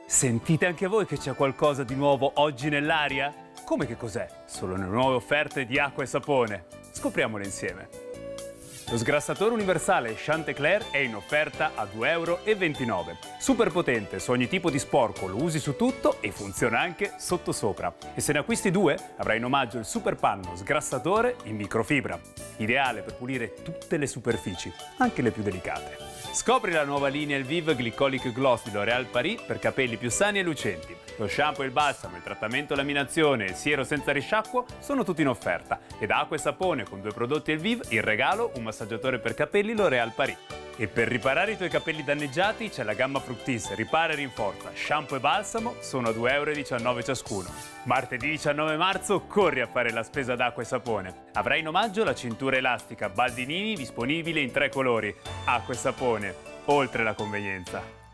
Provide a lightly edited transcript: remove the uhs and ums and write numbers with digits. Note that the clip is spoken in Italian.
Sentite anche voi che c'è qualcosa di nuovo oggi nell'aria? Come che cos'è? Sono le nuove offerte di acqua e sapone. Scopriamole insieme. Lo sgrassatore universale Chanticleer è in offerta a 2,29 euro. Super potente, su ogni tipo di sporco, lo usi su tutto e funziona anche sottosopra. E se ne acquisti due, avrai in omaggio il super panno sgrassatore in microfibra. Ideale per pulire tutte le superfici, anche le più delicate. Scopri la nuova linea Elvive Glycolic Gloss di L'Oréal Paris per capelli più sani e lucenti. Lo shampoo e il balsamo, il trattamento e laminazione e il siero senza risciacquo sono tutti in offerta. E da acqua e sapone con 2 prodotti Elvive, in regalo un massaggiatore per capelli L'Oréal Paris. E per riparare i tuoi capelli danneggiati c'è la gamma Fructis Ripara e Rinforza. Shampoo e balsamo sono a 2,19 euro ciascuno. Martedì 19 marzo corri a fare la spesa d'acqua e sapone. Avrai in omaggio la cintura elastica Baldinini disponibile in 3 colori. Acqua e sapone, oltre la convenienza.